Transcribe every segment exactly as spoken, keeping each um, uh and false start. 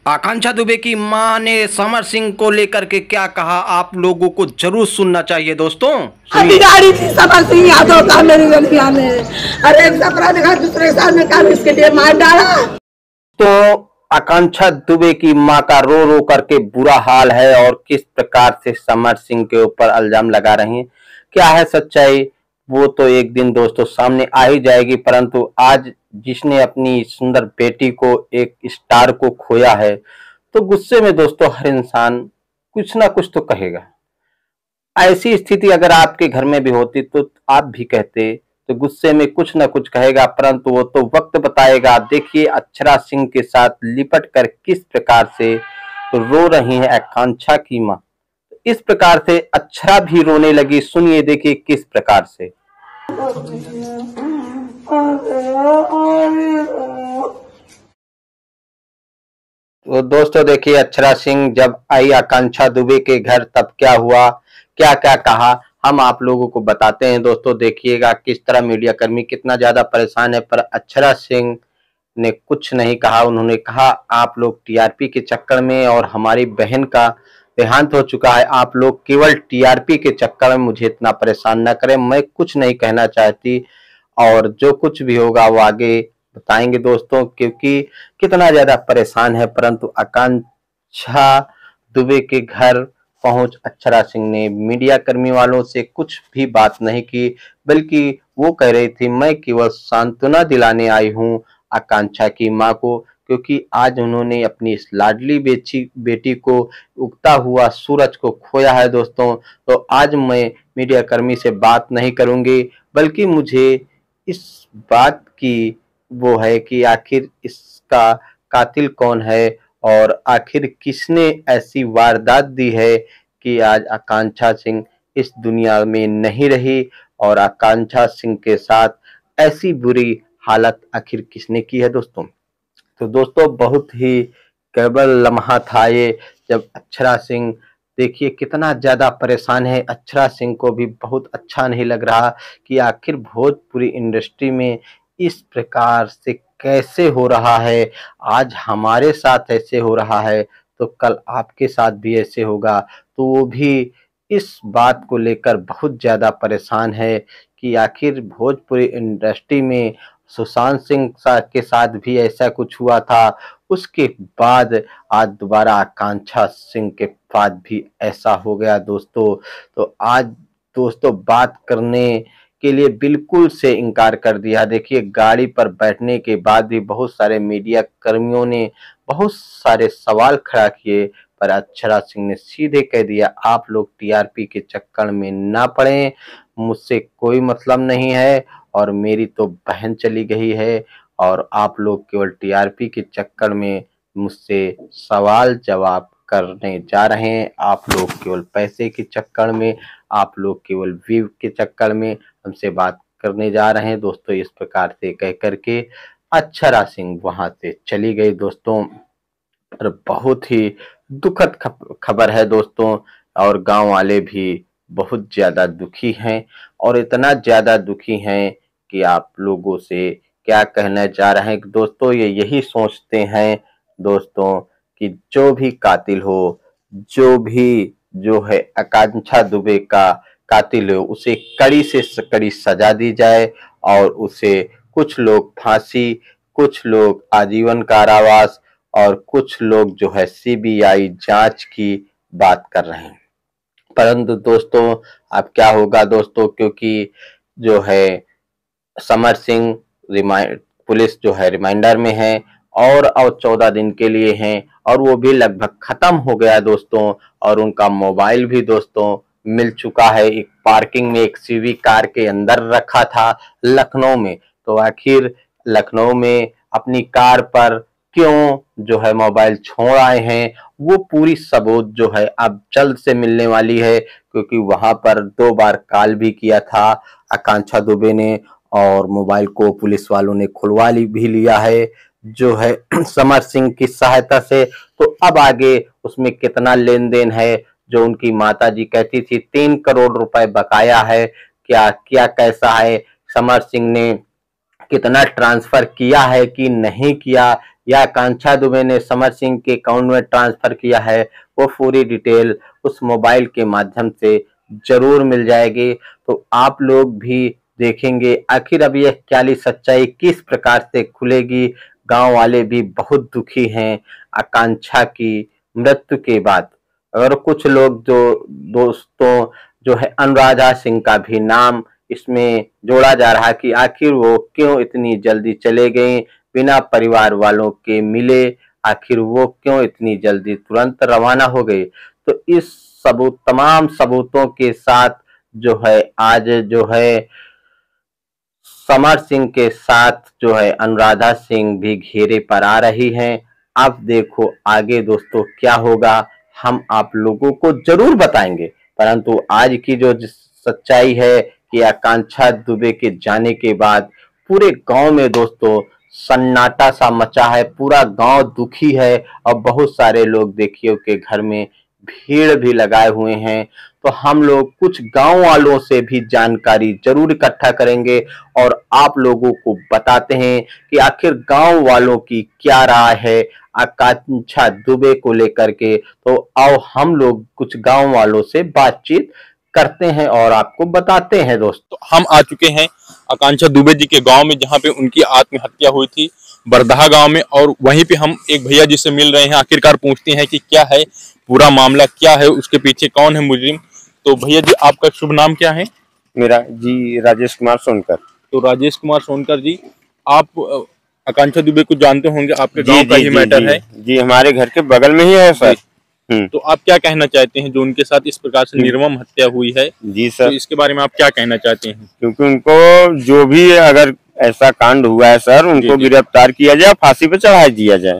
आकांक्षा दुबे की मां ने समर सिंह को लेकर के क्या कहा, आप लोगों को जरूर सुनना चाहिए दोस्तों। अधिकारी थी समर सिंह यादव का मेरी लड़किया ने, अरे एक सपना दिखा दूसरे साल में काम इसके लिए मार डाला। तो आकांक्षा दुबे की मां का रो रो करके बुरा हाल है और किस प्रकार से समर सिंह के ऊपर इल्जाम लगा रही हैं, क्या है सच्चाई वो तो एक दिन दोस्तों सामने आ ही जाएगी। परंतु आज जिसने अपनी सुंदर बेटी को, एक स्टार को खोया है, तो गुस्से में दोस्तों हर इंसान कुछ ना कुछ तो कहेगा। ऐसी स्थिति अगर आपके घर में भी होती तो आप भी कहते, तो गुस्से में कुछ ना कुछ कहेगा, परंतु वो तो वक्त बताएगा। देखिए अक्षरा सिंह के साथ लिपट कर किस प्रकार से रो रही है आकांक्षा की मां। इस प्रकार से अक्षरा भी रोने लगी, सुनिए देखिए किस प्रकार से। तो दोस्तों देखिए अक्षरा सिंह जब आई आकांक्षा दुबे के घर तब क्या हुआ, क्या क्या कहा, हम आप लोगों को बताते हैं। दोस्तों देखिएगा किस तरह मीडिया कर्मी कितना ज्यादा परेशान है, पर अक्षरा सिंह ने कुछ नहीं कहा। उन्होंने कहा आप लोग टीआरपी के चक्कर में, और हमारी बहन का देहांत हो चुका है, आप लोग केवल टीआरपी के चक्कर में मुझे इतना परेशान न करें, मैं कुछ नहीं कहना चाहती और जो कुछ भी होगा वो आगे बताएंगे दोस्तों, क्योंकि कितना ज्यादा परेशान है। परंतु आकांक्षा दुबे के घर पहुंच अक्षरा सिंह ने मीडिया कर्मी वालों से कुछ भी बात नहीं की, बल्कि वो कह रही थी मैं केवल सांत्वना दिलाने आई हूं आकांक्षा की मां को, क्योंकि आज उन्होंने अपनी इस लाडली बेची बेटी को, उगता हुआ सूरज को खोया है दोस्तों। तो आज मैं मीडिया कर्मी से बात नहीं करूंगी, बल्कि मुझे इस बात की वो है कि आखिर इसका कातिल कौन है और आखिर किसने ऐसी वारदात दी है कि आज आकांक्षा सिंह इस दुनिया में नहीं रही, और आकांक्षा सिंह के साथ ऐसी बुरी हालत आखिर किसने की है दोस्तों। तो दोस्तों बहुत ही केवल लम्हा था ये, जब अक्षरा सिंह देखिए कितना ज्यादा परेशान है। अक्षरा सिंह को भी बहुत अच्छा नहीं लग रहा कि आखिर भोजपुरी इंडस्ट्री में इस प्रकार से कैसे हो रहा है। आज हमारे साथ ऐसे हो रहा है तो कल आपके साथ भी ऐसे होगा। तो वो भी इस बात को लेकर बहुत ज्यादा परेशान है कि आखिर भोजपुरी इंडस्ट्री में सुशांत सिंह के साथ भी ऐसा कुछ हुआ था, उसके बाद आज दोबारा आकांक्षा सिंह के बाद भी ऐसा हो गया दोस्तों। तो आज दोस्तों बात करने के लिए बिल्कुल से इनकार कर दिया। देखिए गाड़ी पर बैठने के बाद भी बहुत सारे मीडिया कर्मियों ने बहुत सारे सवाल खड़ा किए, पर अक्षरा सिंह ने सीधे कह दिया आप लोग टीआरपी के चक्कर में ना पड़े, मुझसे कोई मतलब नहीं है और मेरी तो बहन चली गई है, और आप लोग केवल टीआरपी के चक्कर में मुझसे सवाल जवाब करने जा रहे हैं, आप लोग केवल पैसे के चक्कर में, आप लोग केवल व्यू के चक्कर में हमसे बात करने जा रहे हैं दोस्तों। इस प्रकार से कह करके अक्षरा सिंह वहां से चली गई दोस्तों। और बहुत ही दुखद खबर है दोस्तों, और गांव वाले भी बहुत ज्यादा दुखी हैं, और इतना ज्यादा दुखी हैं कि आप लोगों से क्या कहना चाह रहे हैं दोस्तों। ये यही सोचते हैं दोस्तों कि जो भी कातिल हो, जो भी जो है आकांक्षा दुबे का कातिल हो, उसे कड़ी से कड़ी सजा दी जाए, और उसे कुछ लोग फांसी, कुछ लोग आजीवन कारावास, और कुछ लोग जो है सीबीआई जांच की बात कर रहे हैं। परंतु दोस्तों अब क्या होगा दोस्तों, क्योंकि जो है समर सिंह रिमाइंड पुलिस जो है रिमाइंडर में है, और और चौदह दिन के लिए हैं, और वो भी लगभग खत्म हो गया दोस्तों। और उनका मोबाइल भी दोस्तों मिल चुका है, एक पार्किंग में एक सीवी कार के अंदर रखा था लखनऊ में। तो आखिर लखनऊ में अपनी कार पर क्यों जो है मोबाइल छोड़ आए हैं, वो पूरी सबूत जो है अब जल्द से मिलने वाली है, क्योंकि वहां पर दो बार कॉल भी किया था आकांक्षा दुबे ने, और मोबाइल को पुलिस वालों ने खुलवा भी लिया है जो है समर सिंह की सहायता से। तो अब आगे उसमें कितना लेन देन है, जो उनकी माता जी कहती थी तीन करोड़ रुपए बकाया है, क्या क्या कैसा है, समर सिंह ने कितना ट्रांसफर किया है कि नहीं किया, या आकांक्षा दुबे ने समर सिंह के अकाउंट में ट्रांसफर किया है, वो पूरी डिटेल उस मोबाइल के माध्यम से जरूर मिल जाएगी। तो आप लोग भी देखेंगे आखिर अब यह काली सच्चाई किस प्रकार से खुलेगी। गांव वाले भी बहुत दुखी हैं आकांक्षा की मृत्यु के बाद। अगर कुछ लोग जो दोस्तों जो है अनुराधा सिंह का भी नाम इसमें जोड़ा जा रहा है कि आखिर वो क्यों इतनी जल्दी चले गई बिना परिवार वालों के मिले, आखिर वो क्यों इतनी जल्दी तुरंत रवाना हो गई। तो इस सबूत तमाम सबूतों के साथ जो है आज जो है समर सिंह के साथ जो है अनुराधा सिंह भी घेरे पर आ रही हैं। अब देखो आगे दोस्तों क्या होगा, हम आप लोगों को जरूर बताएंगे। परंतु आज की जो सच्चाई है कि आकांक्षा दुबे के जाने के बाद पूरे गांव में दोस्तों सन्नाटा सा मचा है, पूरा गांव दुखी है और बहुत सारे लोग देखिए के घर में भीड़ भी लगाए हुए हैं। तो हम लोग कुछ गांव वालों से भी जानकारी जरूर इकट्ठा करेंगे और आप लोगों को बताते हैं कि आखिर गांव वालों की क्या राय है आकांक्षा दुबे को लेकर के। तो आओ हम लोग कुछ गांव वालों से बातचीत करते हैं और आपको बताते हैं दोस्तों। तो हम आ चुके हैं आकांक्षा दुबे जी के गांव में, जहां पे उनकी आत्महत्या हुई थी बरदहा गांव में, और वहीं पे हम एक भैया जी से मिल रहे हैं। आखिरकार पूछते हैं कि क्या है पूरा मामला, क्या है उसके पीछे, कौन है मुजरिम। तो भैया जी आपका शुभ नाम क्या है? मेरा जी राजेश कुमार सोनकर। तो राजेश कुमार सोनकर जी, आप आकांक्षा दुबे को जानते होंगे, आपके गांव का ही मैटर है। जी हमारे घर के बगल में ही है सर। तो आप क्या कहना चाहते हैं जो उनके साथ इस प्रकार से निर्मम हत्या हुई है? जी सर, तो इसके बारे में आप क्या कहना चाहते हैं? क्योंकि उनको जो भी अगर ऐसा कांड हुआ है सर, उनको गिरफ्तार किया जाए, फांसी पे चढ़ा दिया जाए।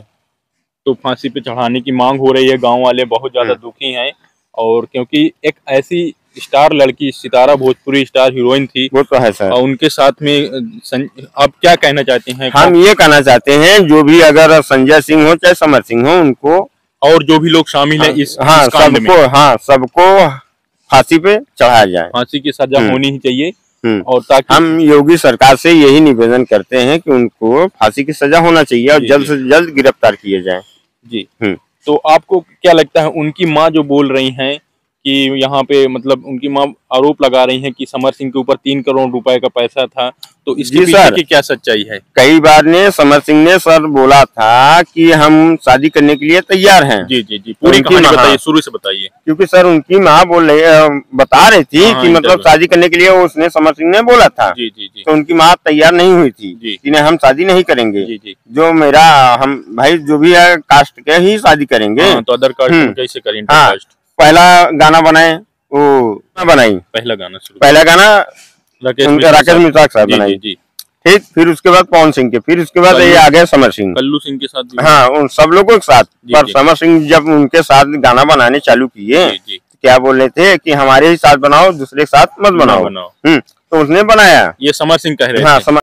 तो फांसी पे चढ़ाने की मांग हो रही है, गांव वाले बहुत ज्यादा दुखी हैं। और क्योंकि एक ऐसी स्टार लड़की, सितारा भोजपुरी स्टार हीरोइन थी, वो तो है सर, और उनके साथ में सं... आप क्या कहना चाहते हैं? हम ये कहना चाहते हैं जो भी अगर संजय सिंह हो चाहे समर सिंह हो, उनको और जो भी लोग शामिल हाँ, है इस, हाँ, इस कांड में, सबको हाँ सबको फांसी पे चढ़ाया जाए। फांसी की सजा होनी ही चाहिए। और ताकि हम योगी सरकार से यही निवेदन करते हैं कि उनको फांसी की सजा होना चाहिए और जल्द से जल्द गिरफ्तार किए जाए। जी। तो आपको क्या लगता है, उनकी माँ जो बोल रही हैं कि यहाँ पे मतलब उनकी माँ आरोप लगा रही हैं कि समर सिंह के ऊपर तीन करोड़ रुपए का पैसा था, तो इसके पीछे की क्या सच्चाई है? कई बार ने समर सिंह ने सर बोला था कि हम शादी करने के लिए तैयार हैं। जी जी जी, पूरी कहानी बताइए, शुरू से बताइए। क्योंकि सर उनकी माँ बोल रही बता रही थी कि मतलब शादी करने के लिए उसने समर सिंह ने बोला था। जी जी जी। तो उनकी माँ तैयार नहीं हुई थी कि नहीं हम शादी नहीं करेंगे। जी जी। जो मेरा हम भाई जो भी है कास्ट के ही शादी करेंगे। तो अदर कास्ट कैसे करेंगे? हाँ, पहला गाना बनाए, वो बनाई पहला गाना शुरू पहला गाना राकेश मिश्रा साहब बनाई। ठीक, फिर उसके बाद पवन सिंह के, फिर उसके बाद ये आ गए समर सिंह, कल्लू सिंह के साथ। हाँ, उन सब लोगों के साथ। पर समर सिंह जब उनके साथ गाना बनाने चालू किए, क्या बोल रहे थे कि हमारे ही साथ बनाओ, दूसरे के साथ मत बनाओ। हम्म, तो उसने बनाया। ये समर सिंह कह रहे हैं। हाँ,